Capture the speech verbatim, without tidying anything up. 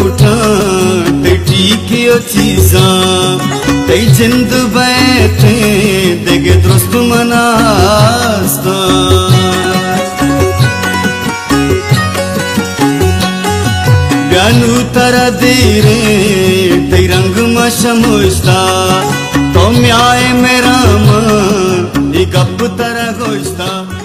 उठा ते ठीक चीजा ते जिंद बैठे देगे दुरुस्त मनास्ता ब्यानु तरा देरे ते रंग मशमुस्ता तो म्याए मेरा मन एक अब तरा गोश्ता।